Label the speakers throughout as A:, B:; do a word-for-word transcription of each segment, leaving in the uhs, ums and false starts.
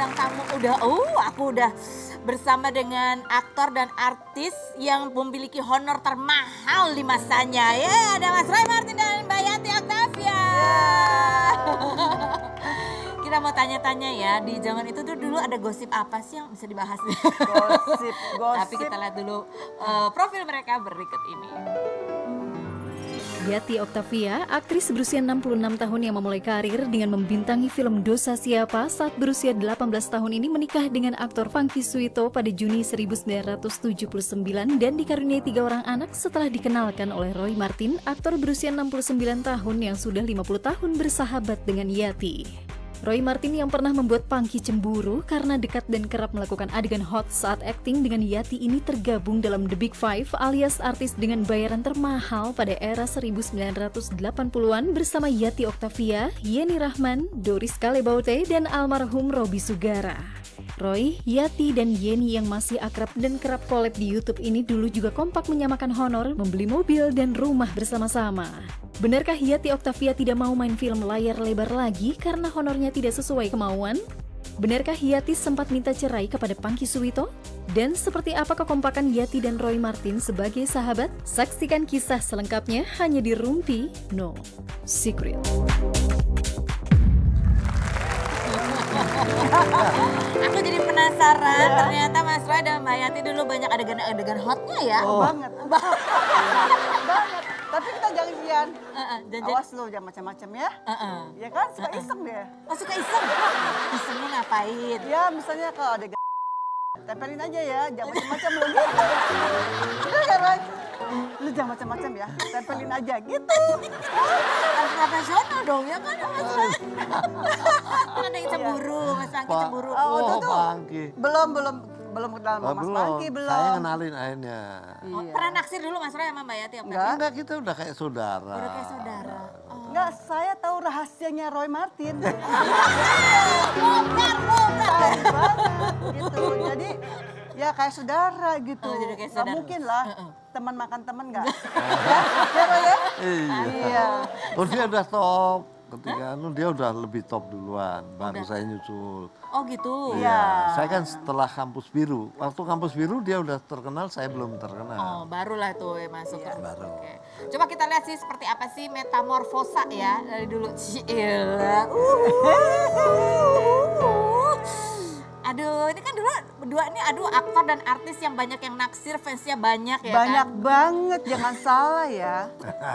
A: bintang tamu udah, uh aku udah bersama dengan aktor dan artis yang memiliki honor termahal di masanya. Ya, ada Mas Roy Marten dan Mbak Yanti Octavia. Yeah. Kita mau tanya-tanya ya, di zaman itu tuh dulu ada gosip apa sih yang bisa dibahas?
B: Gosip, gosip.
A: Tapi kita lihat dulu uh, profil mereka berikut ini.
C: Yati Octavia, aktris berusia enam puluh enam tahun yang memulai karir dengan membintangi film Dosa Siapa saat berusia delapan belas tahun ini menikah dengan aktor Pangky Suwito pada Juni seribu sembilan ratus tujuh puluh sembilan dan dikaruniai tiga orang anak setelah dikenalkan oleh Roy Marten, aktor berusia enam puluh sembilan tahun yang sudah lima puluh tahun bersahabat dengan Yati. Roy Marten yang pernah membuat Pangky cemburu karena dekat dan kerap melakukan adegan hot saat akting dengan Yati ini tergabung dalam The Big Five alias artis dengan bayaran termahal pada era seribu sembilan ratus delapan puluhan bersama Yati Octavia, Yenny Rahman, Doris Kalebaute, dan almarhum Robby Sugara. Roy, Yati, dan Yenny yang masih akrab dan kerap collab di YouTube ini dulu juga kompak menyamakan honor, membeli mobil dan rumah bersama-sama. Benarkah Yati Octavia tidak mau main film layar lebar lagi karena honornya tidak sesuai kemauan? Benarkah Yati sempat minta cerai kepada Pangky Suwito? Dan seperti apa kekompakan Yati dan Roy Marten sebagai sahabat? Saksikan kisah selengkapnya hanya di Rumpi No Secret.
A: Aku jadi penasaran, ya. Ternyata Mas Roy dan Mbak Yati dulu banyak adegan-adegan hotnya ya.
B: Oh. Banget. Banget. Tapi kita jangan Ian. Uh -uh, awas lu jangan macam-macam ya. Uh -uh. Ya kan suka uh -uh. iseng dia.
A: Oh suka iseng? Isengnya ngapain?
B: Ya misalnya kalau ada tempelin aja ya, jangan macam-macam lu gitu. Bener kan Roy? Lu jangan macam-macam ya, tempelin aja gitu.
A: Kan profesional dong ya kan Mas Roy. Kan ada yang cemburu, Mas Pangky cemburu.
D: Oh,
B: oh itu
D: Pangky.
B: Belum, belum. Belum kenal sama
D: oh,
B: Mas
D: belum.
B: Pangky, belum.
D: Saya kenalin akhirnya.
A: Oh, iya. Pernah naksir dulu Mas Roy sama Mbak Yati?
B: Enggak.
D: Enggak, kita udah kayak saudara.
A: Udah kayak saudara. Oh.
B: Enggak, saya tahu rahasianya Roy Marten.
A: Bongkar, bongkar.
B: Gitu, jadi ya kayak saudara gitu.
A: Oh, jadi kayak saudara.
B: Gak mungkin lah,
A: uh -uh.
B: teman makan teman enggak? Ya Roy ya?
D: Iya.
B: Iya.
D: Oh dia udah top. Ketika anu dia udah lebih top duluan, baru udah. Saya nyusul.
A: Oh gitu?
D: Iya, saya kan setelah Kampus Biru. Waktu Kampus Biru dia udah terkenal, saya belum terkenal.
A: Oh barulah tuh ya masuk.
D: Iya, baru.
A: Oke. Coba kita lihat sih seperti apa sih metamorfosa ya dari dulu. Cila. Aduh, ini kan dulu berdua ini aduh aktor dan artis yang banyak yang naksir, fansnya banyak ya
B: banyak
A: kan?
B: banget, jangan salah ya.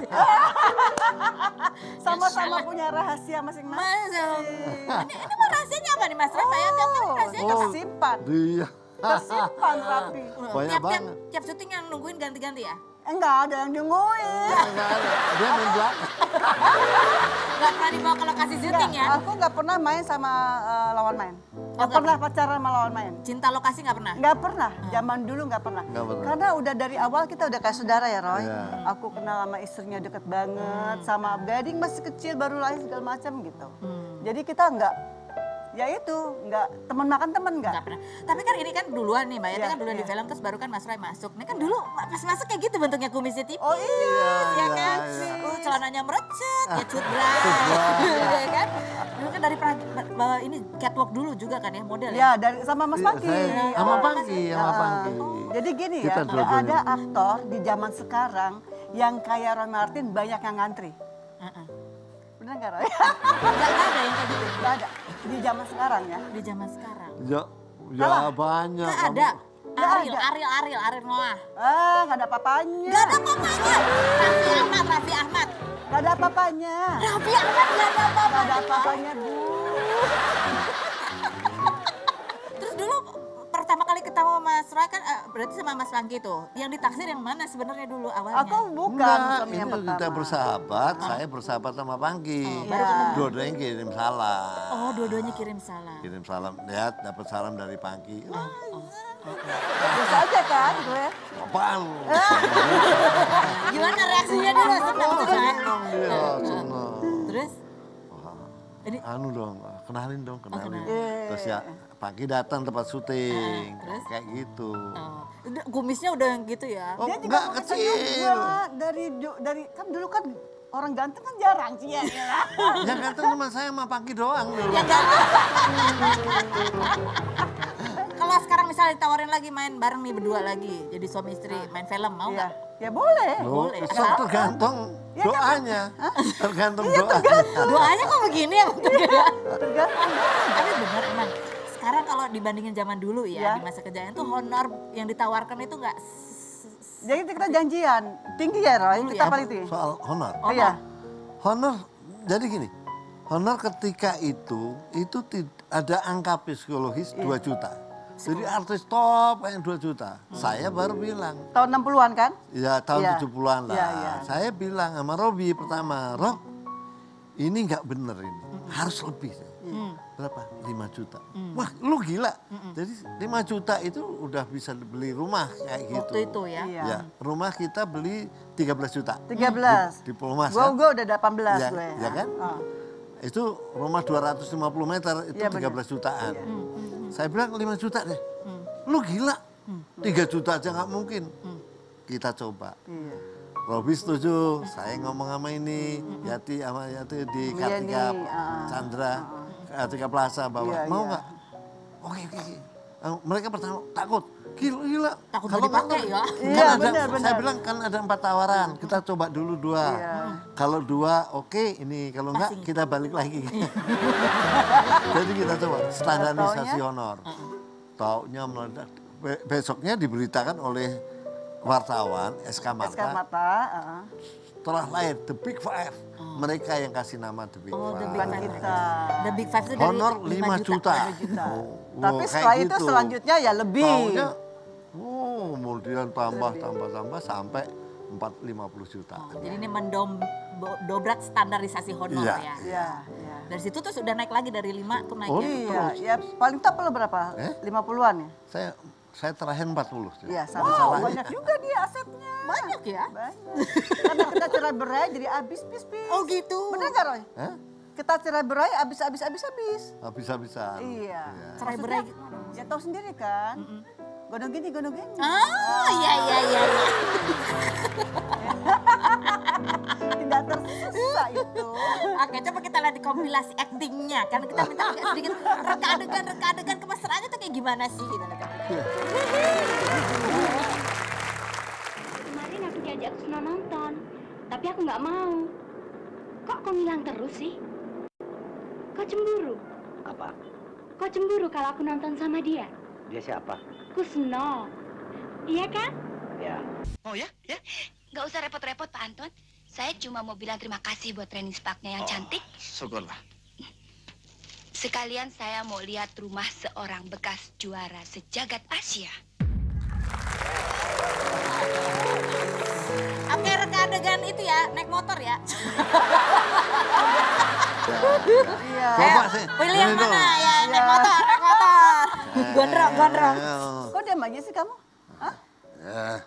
B: Sama-sama punya rahasia masing-masing.
A: Ini, ini mah rahasianya apa nih Mas Roy? Mbak Yati,
B: Oh,
A: rahasianya
B: oh, tersimpan.
D: Iya.
B: Tersimpan rapi.
D: Banyak
A: tiap,
D: banget.
A: Tiap, tiap syuting yang nungguin ganti-ganti ya?
B: Enggak ada yang nungguin.
D: Enggak ada. Dia main belakang.
A: Gak pernah dibawa ke lokasi syuting ya?
B: Aku nggak pernah main sama uh, lawan main. Nggak
A: Oh,
B: pernah pacaran sama lawan main.
A: Cinta lokasi gak pernah?
B: Nggak pernah, zaman dulu nggak pernah.
D: Nggak pernah.
B: Karena udah dari awal kita udah kayak saudara ya Roy.
D: Iya.
B: Aku kenal sama istrinya deket banget, sama gading masih kecil baru lahir segala macam gitu.
A: Hmm.
B: Jadi kita nggak, ya itu nggak teman makan teman nggak.
A: Nggak pernah. Tapi kan ini kan duluan nih Mbak Yati
B: Iya,
A: kan duluan
B: iya.
A: di film terus baru kan Mas Roy masuk. Ini kan dulu pas masuk kayak gitu bentuknya kumisnya tipis.
B: Oh iya,
A: ya
D: iya,
A: kan?
D: iya.
A: Oh, celananya merecet, ya cutbray. ya kan? Dulu kan dari pra- bawa ini catwalk dulu juga kan ya model ya?
B: Ya dari sama Mas
D: Iya,
B: Pangky.
D: saya sama Pangky, sama
B: Ah,
D: Pangky.
B: Jadi gini
D: Kita
B: ya, nggak
D: dua-duanya.
B: ada aktor di zaman sekarang yang kayak Roy Marten banyak yang ngantri.
A: Uh-uh.
B: Bener nggak Roy?
A: Nggak nggak ada yang kayak gitu
B: Nggak ada. Di zaman sekarang ya.
A: di zaman sekarang.
D: Ya, ya
B: Salah.
D: banyak.
A: Nggak
D: kamu.
A: ada.
B: Nggak
A: Ariel,
B: ada.
A: Ariel, Ariel, Ariel Noah.
B: Ah, nggak ada apa-apanya.
A: Nggak ada apa-apanya. Raffi Ahmad, Raffi Ahmad.
B: Nggak ada apa-apanya.
A: Raffi Ahmad nggak ada
B: Nggak
A: apa-apanya.
B: ada apa-apanya, Bu.
A: Terus dulu pertama kali ketemu Mas Roy kan eh, berarti sama Mas Pangky tuh. Yang ditaksir yang mana sebenarnya dulu awalnya?
B: Aku bukan
D: Enggak,
B: suami
D: ini
B: yang pertama.
D: kita bersahabat, saya bersahabat sama Pangky.
A: Oh,
B: baru ketemu.
D: Dua-duanya kirim salam.
A: Oh, dua-duanya kirim salam.
D: Kirim salam, lihat dapat salam dari Pangky. Oh,
B: Biasa aja kan gue.
D: apaan?
A: Gimana reaksinya dulu? Senang
D: Oh,
A: senang.
D: senang dia, senang.
A: Terus?
D: Wah,
A: Ini
D: anu dong, kenalin dong, kenalin.
A: kenalin.
D: Terus ya Pangky datang tempat syuting,
A: Ah, terus?
D: kayak gitu.
A: oh, udah- kumisnya udah yang gitu ya?
D: Oh,
B: Dia juga
D: enggak
B: mau
D: kecil.
B: juga dari ju- dari kan dulu kan orang ganteng kan jarang sih ya.
D: Yang ganteng cuma saya sama Pangki doang dulu.
A: Yang ganteng. Kalau sekarang misalnya ditawarin lagi main bareng nih berdua lagi, jadi suami istri main film, mau
B: Iya.
A: nggak?
B: Ya boleh.
D: Loh,
A: Boleh.
D: so, tergantung
B: Ya, kan?
D: doanya. Tergantung
B: Iya,
D: doanya.
B: tergantung.
A: Doanya kok begini ya?
B: Tergantung.
A: Tapi bener emang. Sekarang kalau dibandingin zaman dulu ya,
B: Ya.
A: di masa kejayaan tuh honor yang ditawarkan itu nggak s- s-
B: Jadi kita janjian. Tinggi ya Roy,
A: Dulu
B: kita
A: ya,
B: paling tinggi.
D: Soal honor.
B: Oh iya.
D: Honor, jadi gini. Honor ketika itu, itu tid- ada angka psikologis dua juta. Jadi artis top kayak dua juta. Saya baru bilang,
B: Tahun enam puluhan kan?
D: ya tahun
B: Iya.
D: tujuh puluhan lah.
B: Iya, iya.
D: Saya bilang sama Robi pertama, Rob, ini nggak bener ini. Harus lebih.
A: Hmm.
D: Berapa? lima juta. Wah, lu gila. Jadi lima juta itu udah bisa beli rumah kayak gitu.
A: waktu itu ya.
B: Iya.
D: Ya, rumah kita beli tiga belas juta.
B: tiga belas.
D: Di Pulau-Mas
B: Gua
D: kan?
B: gua udah delapan belas
D: Ya,
B: gue.
D: ya kan?
B: Oh.
D: Itu rumah dua ratus lima puluh meter itu
B: Iya,
D: tiga
B: benar.
D: belas jutaan.
B: Iya.
D: Saya bilang lima juta deh. Lu gila. tiga juta aja nggak mungkin. Kita coba.
B: Iya.
D: Robi setuju, saya ngomong sama ini, Yati sama Yati di
B: Iya
D: Kartika
B: nih, ah.
D: Chandra, Kartika Plaza bawa.
B: Iya,
D: Mau
B: iya.
D: nggak? Oke, oke, oke. Eh, Mereka pertama takut, gila, gila.
A: Takut
D: Kalau
A: nggak dipakai
D: nggak-
A: ya.
D: kan
B: Iya,
D: ada-
B: benar,
D: Saya
B: benar.
D: bilang kan ada empat tawaran, kita coba dulu dua.
B: Iya.
D: Kalau dua oke ini, kalau enggak
A: Passing.
D: kita balik lagi. Jadi kita coba standarisasi honor. Taunya meledak. Be- besoknya diberitakan oleh wartawan S K
B: S K
D: Marta
B: Mata. ah.
D: telah lahir The Big Five. Mereka yang kasih nama The Big
A: Oh, The
D: Five.
A: Big
B: Bukan
A: Five.
B: kita.
A: The Big Five itu dari
D: Honor lima juta.
B: lima juta.
D: Oh,
B: Tapi
D: kayak
B: setelah itu
D: gitu.
B: selanjutnya ya lebih.
D: Taunya, oh kemudian tambah, tambah, tambah sampai empat lima puluh juta.
A: Oh, jadi ini mendobrak standarisasi honor
D: Iya.
A: ya.
B: Iya, iya.
A: Dari situ tuh sudah naik lagi dari lima tuh naiknya.
D: Oh,
B: Iya,
D: terus.
B: ya paling top lo berapa?
D: Eh?
B: lima puluhan ya?
D: Saya saya terakhir empat puluh.
B: Iya,
D: Ada
B: sama.
D: salahnya.
B: Banyak juga dia asetnya.
A: Banyak ya?
B: Banyak. Karena kita cerai berai jadi habis pis pis.
A: Oh gitu.
B: Bener gak Roy?
D: Hah?
B: Kita cerai berai habis habis habis habis.
D: Habis-habisan.
B: Iya.
A: Cerai
B: Maksudnya,
A: berai gitu.
B: Ya tahu sendiri kan. Gondong gini, gondong gini.
A: Ah, iya iya iya. iya.
B: Tidak tersisa itu.
A: Oke, coba kita lihat di kompilasi aktingnya. Kan kita minta agak sedikit reka adegan, reka adegan kemesraannya tuh kayak gimana sih? Gitu.
E: Kemarin aku diajak Kusno nonton, tapi aku nggak mau. Kok kau ngilang terus sih? Kau cemburu?
F: Apa?
E: Kau cemburu kalau aku nonton sama dia?
F: Dia siapa?
E: Kusno. Iya kan?
F: Ya.
G: Oh ya? Ya?
E: Nggak usah repot-repot Pak Anton. Saya cuma mau bilang terima kasih buat training sparknya yang cantik.
G: Syukurlah.
E: Sekalian saya mau lihat rumah seorang bekas juara sejagat Asia.
A: Oke, reka adegan itu ya, naik motor ya.
B: Iya.
D: Coba
A: Ayo,
D: sih.
A: pilih yang
D: ini dong.
A: mana ya? Naik
B: Iya.
A: motor, naik motor. Gondrong, gondrong.
D: Eh,
B: Kok diam aja sih kamu? Hah?
D: eh.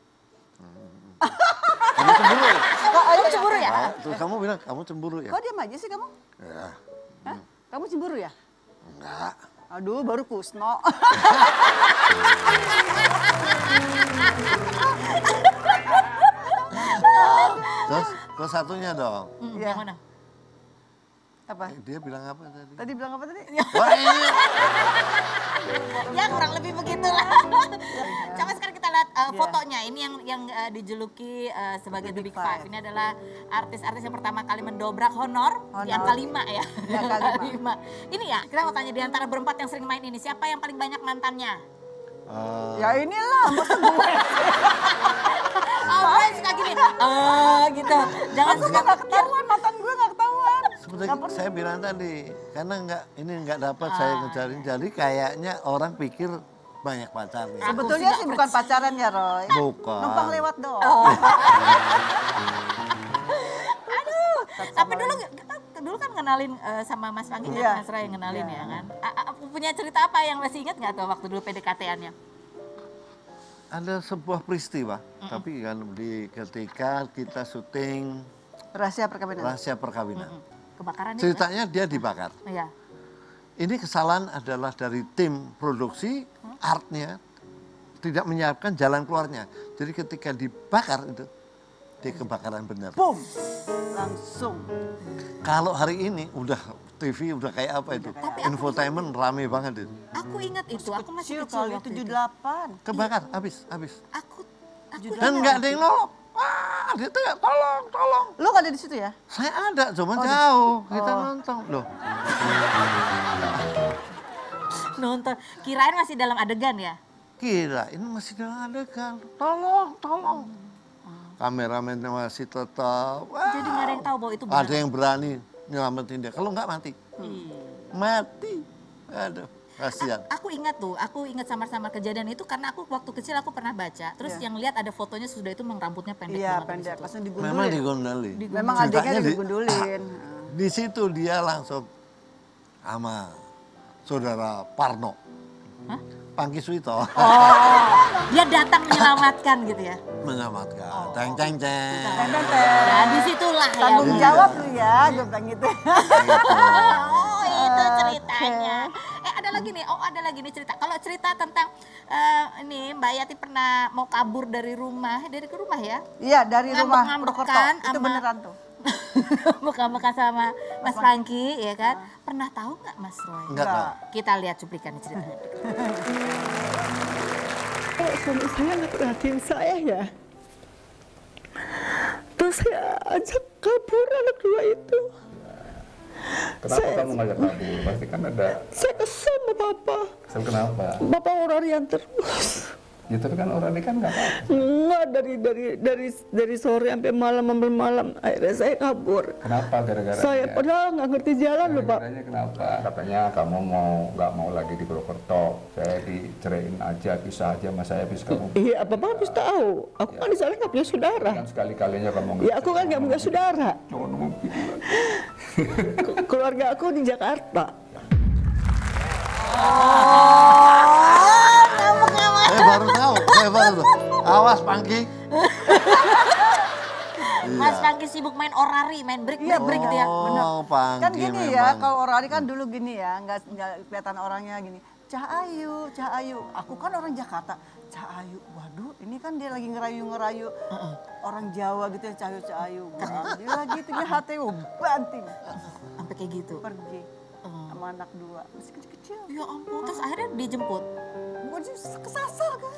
D: Kamu cemburu ya?
A: Kamu cemburu ya?
D: Ah, Terus kamu bilang kamu cemburu ya?
B: Kok diam aja sih kamu?
D: Ya,
B: Hah? Kamu cemburu ya?
D: enggak.
B: Aduh, baru Kusno.
D: Terus, terus satunya dong.
A: Hmm,
B: Iya.
A: Yang mana?
B: Apa?
D: Eh, Dia bilang apa tadi?
B: Tadi bilang apa tadi?
D: Wah ini.
A: Ya kurang lebih begitulah. Coba sekarang kita lihat uh,
B: Iya.
A: fotonya. Ini yang yang uh, dijuluki uh, sebagai The Big Five. Ini adalah artis-artis yang pertama kali mendobrak honor, di
B: Honor.
A: angka lima ya.
B: Di angka lima.
A: Lima. Ini ya, kita mau tanya di antara berempat yang sering main ini, siapa yang paling banyak mantannya?
D: Eh,
B: Ya inilah, masa gue.
A: Oh, gue suka gini. Ah, gitu. Jangan
B: Aku
A: suka
B: mah gak
A: mikir.
B: ketahuan, mantan gue gak ketahuan.
D: Seperti
B: Nggak pernah.
D: saya bilang tadi, karena enggak ini enggak dapat saya ngejarin, jadi kayaknya orang pikir banyak pacarnya.
A: Aku
B: Sebetulnya
A: sih
B: sih
A: nggak
B: bukan pacaran ya Roy.
D: Bukan.
B: Numpang lewat doang.
A: Aduh, tapi dulu kita dulu kan kenalin eh, sama Mas Panggi dan
B: Iya.
A: Mas Ray yang kenalin
B: Iya.
A: ya kan. A- a- punya cerita apa yang masih ingat nggak tuh waktu dulu P D K T-annya?
D: Ada sebuah peristiwa, tapi kan di ketika kita syuting
B: Rahasia perkawinan.
D: rahasia perkawinan.
A: Kebakaran itu.
D: Ceritanya dia dibakar.
A: kan? Iya.
D: Ini kesalahan adalah dari tim produksi, artnya tidak menyiapkan jalan keluarnya. Jadi ketika dibakar itu dia kebakaran benar.
B: Boom, langsung.
D: Kalau hari ini udah T V udah kayak apa itu? Infotainment rame banget itu.
A: Aku ingat itu, aku masih
B: Kecil
A: kecil
B: kali
A: waktu
B: tujuh
A: itu.
B: delapan.
D: Kebakar, habis, habis.
A: Aku, aku
D: Dan nggak ada yang nolong. Wah, dia teriak, tolong, tolong.
B: Lu nggak ada di situ ya?
D: Saya ada, cuma jauh. Kita nonton. Loh,
A: nonton. Kirain masih dalam adegan ya?
D: kira ini masih dalam adegan. Tolong, tolong. Kameramennya masih tetap. Wah,
A: Jadi nggak ada yang tahu bahwa itu benar.
D: ada yang berani nyelamatin dia. Kalau nggak mati.
A: Iya.
D: Mati. Aduh, kasihan.
A: Aku ingat tuh, aku ingat samar-samar kejadian itu karena aku waktu kecil aku pernah baca. Terus
B: Iya.
A: yang lihat ada fotonya sudah itu memang rambutnya pendek
B: Iya
A: banget
B: pendek,
A: di situ.
B: langsung
D: Memang
B: digundulin.
D: digondoli.
B: Memang
D: Ceritanya
B: adiknya
D: di-
B: digundulin.
D: Di situ dia langsung sama saudara Parno.
A: Hah?
D: Pangki Suito.
A: Oh, dia datang menyelamatkan gitu ya.
D: Menyelamatkan. Ceng ceng ceng.
B: Teng-teng-teng.
A: Nah, disitulah ya.
B: Tanggung
A: udah.
B: jawab lu ya, gue bilang gitu.
A: Oh, itu ceritanya. Eh, ada lagi nih. Oh, ada lagi nih cerita. Kalau cerita tentang eh, ini Mbak Yati pernah mau kabur dari rumah, dari ke rumah ya?
B: Iya, dari rumah
A: Ngambek-ngambekan
B: Purwokerto. Itu
A: sama-
B: beneran tuh.
A: Bukan-bukan sama Mas Franky, ya kan? Pernah tahu nggak Mas Roy?
D: Enggak tahu.
A: Kita lihat cuplikan ceritanya.
F: Kalau suami saya nggak perhatiin saya ya, terus saya ajak kabur anak dua itu.
G: Kenapa
F: Saya-
G: kamu ngajak kabur? Pasti kan ada.
F: Saya kesel sama bapak.
G: Kesel kenapa?
F: Bapak orang yang terus.
G: Ya tapi kan orang ini kan nggak apa-apa.
F: Enggak, dari dari dari dari sore sampai malam sampai malam akhirnya saya kabur.
G: Kenapa gara-gara?
F: Saya padahal nggak ngerti jalan loh pak.
G: Gara-garanya kenapa? Katanya kamu mau nggak mau lagi di Purwokerto. Saya diceraiin aja, pisah aja sama saya, habis kamu.
F: Iya apa bapak harus tahu. Aku kan di sana nggak punya saudara.
G: Kan sekali-kalinya kamu.
F: Ya aku kan nggak punya saudara.
G: Jangan mungkin.
F: Ke- Keluarga aku di Jakarta.
D: Saya baru tahu, saya baru tahu. Awas Pangki.
A: Mas Franky sibuk main orari, main break, break, break gitu ya.
D: Oh, Pangki
B: Kan gini ya,
D: memang.
B: kalau orang kan dulu gini ya, nggak nggak kelihatan orangnya gini. Cahayu, Cahayu. Aku kan orang Jakarta. Cahayu, waduh, ini kan dia lagi ngerayu-ngerayu orang Jawa gitu ya, Cahayu, Cahayu. Wah, dia lagi itu dia hati banting,
A: Sampai kayak gitu.
B: pergi sama anak dua, masih kecil-kecil.
A: Ya ampun, terus akhirnya dijemput.
B: Gue kesasar kan.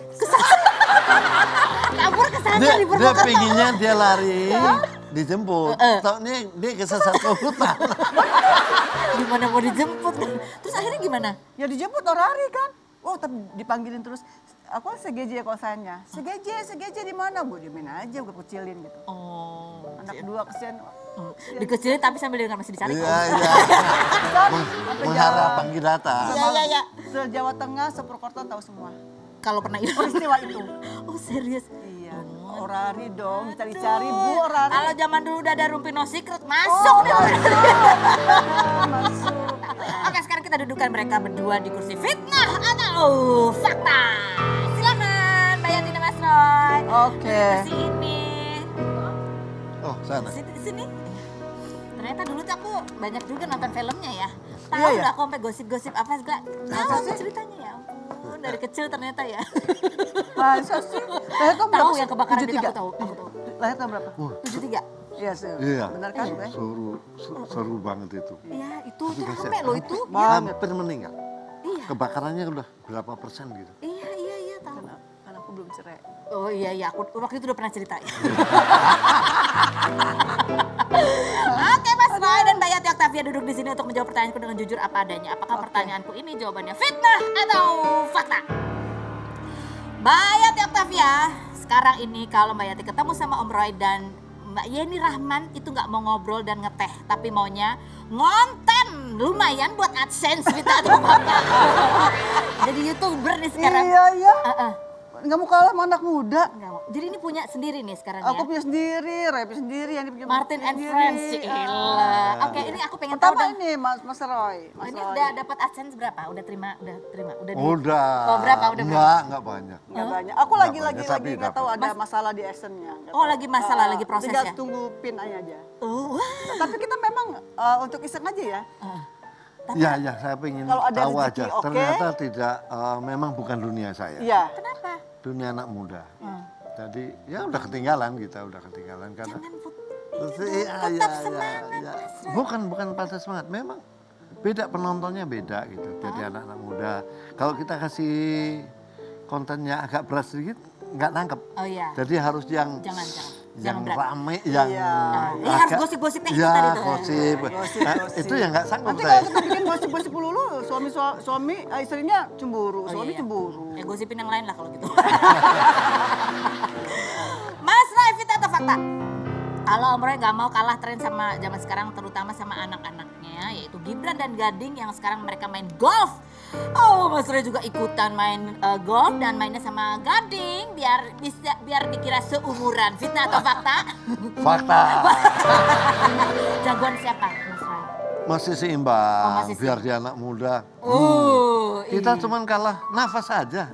A: Kabur ke sana
D: Dia,
A: di
D: dia
A: Purwokerto.
D: pinginnya dia lari, dijemput. Tahu nih dia kesesat ke hutan.
A: Gimana mau dijemput? Terus akhirnya gimana?
B: Ya dijemput orang hari kan. Oh, tapi dipanggilin terus. Apa segeje kosannya? Segeje, segeje di mana? Gue diemin aja, gue kecilin gitu.
A: Oh,
B: Anak dua kesian.
A: Hmm. Dikecilin tapi sambil dengan masih dicari.
D: Iya, iya. Meng- Mengharap Pangki datang.
A: Iya, iya, iya.
B: Se-Jawa Tengah, se-Purwokerto tahu semua.
A: Kalau pernah itu.
B: Peristiwa itu.
A: Oh, serius?
B: Iya, orari dong, cari-cari bu orari.
A: Kalau zaman dulu udah ada Rumpi No Secret, masuk deh.
B: Masuk.
A: Oke, sekarang kita dudukan mereka berdua di kursi fitnah atau fakta. Silakan, Mbak Yati dan Mas Roy.
B: Oke.
A: Di kursi ini.
D: Oh, sana.
A: Sini, sini. Ternyata dulu tuh aku banyak juga nonton filmnya ya. Tahu
B: Iya, ya?
A: nggak aku sampai gosip-gosip apa segala. Tahu ceritanya ya ampun, dari kecil ternyata ya.
B: Masa sih? Lahir tahun
A: Tahu
B: berapa?
A: yang kebakaran
B: tujuh
A: itu
B: tiga.
A: aku tahu, aku tahu.
B: Lahir tahun berapa?
A: tujuh tiga.
B: Iya, sih.
D: Iya.
B: Benar kan, Bre?
D: Seru, se- seru banget itu.
A: Iya, itu tuh rame loh itu.
D: Hampir meninggal.
A: Iya.
D: Kebakarannya udah berapa persen gitu.
A: Iya, iya, iya tahu.
B: Kan aku belum cerai.
A: Oh iya iya, aku waktu itu udah pernah cerita ya. Oke Mas Roy dan Mbak Yati Octavia duduk di sini untuk menjawab pertanyaanku dengan jujur apa adanya. Apakah pertanyaanku ini jawabannya fitnah atau fakta? Mbak Yati Octavia, sekarang ini kalau Mbak Yati ketemu sama Om Roy dan Mbak Yeni Rahman itu nggak mau ngobrol dan ngeteh, tapi maunya ngonten lumayan buat AdSense kita atau fakta. Jadi YouTuber nih sekarang.
B: Iya, iya.
A: Uh-uh.
B: Nggak mau kalah sama anak muda.
A: Nggak mau. Jadi ini punya sendiri nih sekarang
B: Aku
A: ya.
B: punya sendiri, Ray punya sendiri, yang punya
A: Martin and
B: sendiri.
A: Friends,
B: Ah.
A: Cila. Oke, ini aku pengen tahu
B: Pertama
A: dong.
B: ini Mas, Mas Roy. Mas
A: Ini
B: Roy.
A: udah dapat AdSense berapa? Udah terima, udah terima, udah di.
D: Udah.
A: Oh, berapa? Udah berapa?
D: Enggak, enggak banyak.
B: Nggak banyak. Aku lagi
D: Nggak
B: lagi
D: banyak,
B: lagi
D: tapi
B: nggak tahu
D: dapat.
B: ada masalah di actionnya. nggak
A: Oh,
B: tahu.
A: lagi masalah,
B: Ah,
A: lagi proses
B: tinggal
A: ya?
B: tunggu pin aja.
A: Oh, wah.
B: Tapi kita memang eh, untuk iseng aja ya.
D: Ya, ya, saya pengen
B: Kalau ada
D: tahu
B: rezeki,
D: aja.
B: oke.
D: Ternyata tidak, eh, memang bukan dunia saya.
B: Iya.
A: Kenapa?
D: Dunia anak muda. Jadi ya udah ketinggalan kita, udah ketinggalan karena
A: Jangan put-
D: Terus,
A: itu,
D: iya,
A: tetap
D: iya,
A: semangat,
D: iya, iya.
A: Mas Roy.
D: Bukan bukan patah semangat, memang beda penontonnya beda gitu. Jadi anak-anak muda, kalau kita kasih kontennya agak berat sedikit, nggak nangkep.
A: Oh iya.
D: Jadi harus yang
A: Jangan, jangan.
D: yang
A: Jangan berat.
D: rame, yang
B: Iya.
A: Ini harus gosip-gosipnya itu
D: ya,
A: tadi tuh.
D: gosip.
B: Gosip,
D: Nah,
B: gosip.
D: itu yang nggak sanggup
B: Nanti
D: saya.
B: kalau kita bikin gosip-gosip dulu, suami sua- suami eh, istrinya cemburu,
A: Oh,
B: suami
A: iya.
B: cemburu.
A: Ya gosipin yang lain lah kalau gitu. Mas Roy, fitnah atau fakta? Kalau Om Roy nggak mau kalah tren sama zaman sekarang, terutama sama anak-anaknya, yaitu Gibran dan Gading yang sekarang mereka main golf. Oh, Mas Roy juga ikutan main eh, golf dan mainnya sama Gading biar bisa biar dikira seumuran. Fitnah atau fakta?
D: Fakta.
A: Jagoan siapa, Mas Roy?
D: Masih seimbang,
A: Oh, masih
D: biar dia anak muda.
A: Oh,
D: Kita
A: iya.
D: cuman kalah nafas saja.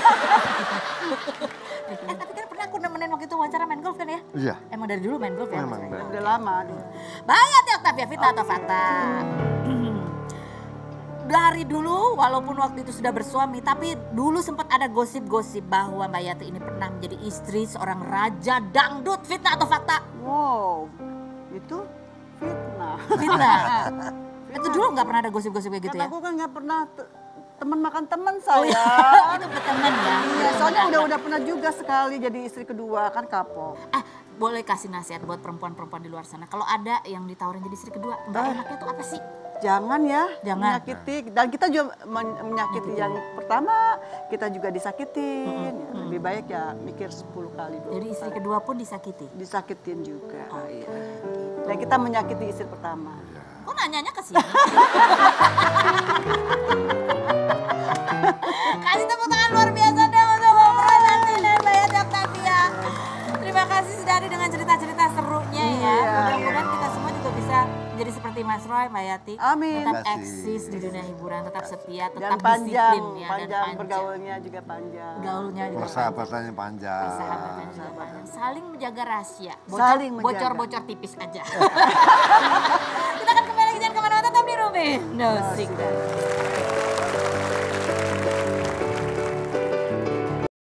A: Eh, tapi kan pernah aku nemenin waktu itu wawancara main golf kan ya?
D: Iya.
A: Emang dari dulu main golf ya?
D: Memang,
A: Mas Roy?
B: Udah lama dia.
A: Banget ya Octavia, fitnah atau fakta? Dari dulu walaupun waktu itu sudah bersuami, tapi dulu sempat ada gosip-gosip bahwa Mbak Yati ini pernah menjadi istri seorang raja dangdut. Fitnah atau fakta?
B: Wow, itu fitnah.
A: Fitnah. Itu dulu nggak pernah ada gosip-gosip kayak gitu
B: Karena
A: ya?
B: aku kan nggak pernah te- teman makan teman
A: Oh iya,
B: saya.
A: itu berteman ya.
B: Iya, soalnya udah udah pernah juga sekali jadi istri kedua kan kapok.
A: Ah, boleh kasih nasihat buat perempuan-perempuan di luar sana. Kalau ada yang ditawarin jadi istri kedua, nggak
B: Ah.
A: enaknya tuh apa sih?
B: Jangan ya,
A: Jangan.
B: menyakiti. Dan kita juga men- menyakiti yang pertama, kita juga disakitin. Ya, lebih baik ya mikir sepuluh kali dulu.
A: Jadi istri kedua pun disakiti.
B: Disakitin juga. Iya. Dan kita menyakiti istri pertama.
A: Kok nanyanya ke sini? Kasih tepuk tangan luar biasa dong untuk Om Roy Martin dan Mbak Yati Octavia. Terima kasih sudah hadir dengan cerita-cerita serunya ya.
B: Iya.
A: Mudah-mudahan kita semua juga bisa jadi seperti Mas Roy, Mbak Yati.
B: Amin.
A: Tetap
D: Terima kasih.
A: eksis di dunia hiburan, tetap setia,
B: Dan
A: tetap
B: panjang,
A: disiplin ya.
B: panjang,
A: dan panjang.
B: bergaulnya juga panjang.
A: Gaulnya juga panjang.
D: Persahabatannya panjang.
A: Persahabatan juga panjang. Saling menjaga rahasia. Bocor,
B: Saling menjaga.
A: Bocor-bocor tipis aja. Kita akan kembali lagi, jangan kemana-mana, tetap di Ruben. No secret.